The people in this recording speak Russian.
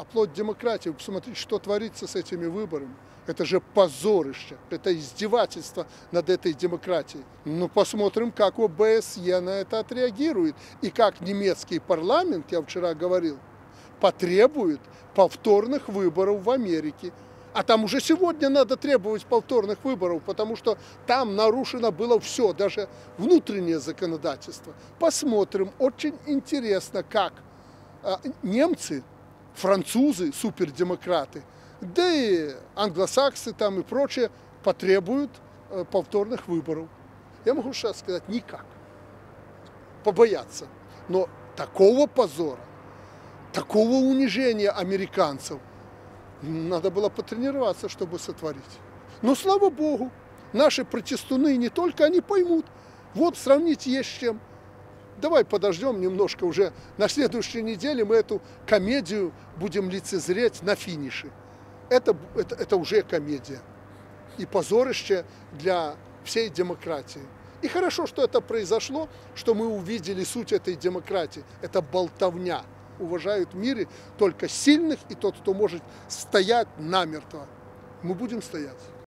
оплот демократии. Вы посмотрите, что творится с этими выборами. Это же позорище, это издевательство над этой демократией. Ну, посмотрим, как ОБСЕ на это отреагирует. И как немецкий парламент, я вчера говорил, потребует повторных выборов в Америке. А там уже сегодня надо требовать повторных выборов, потому что там нарушено было все, даже внутреннее законодательство. Посмотрим. Очень интересно, как немцы, французы, супердемократы, да и англосаксы там и прочее потребуют повторных выборов. Я могу сейчас сказать, никак. Побояться. Но такого позора, такого унижения американцев надо было потренироваться, чтобы сотворить. Но, слава богу, наши протестуны не только они поймут. Вот сравнить есть с чем. Давай подождем немножко уже. На следующей неделе мы эту комедию будем лицезреть на финише. Это уже комедия. И позорище для всей демократии. И хорошо, что это произошло, что мы увидели суть этой демократии. Это болтовня. Уважают в мире только сильных и тот, кто может стоять намертво. Мы будем стоять.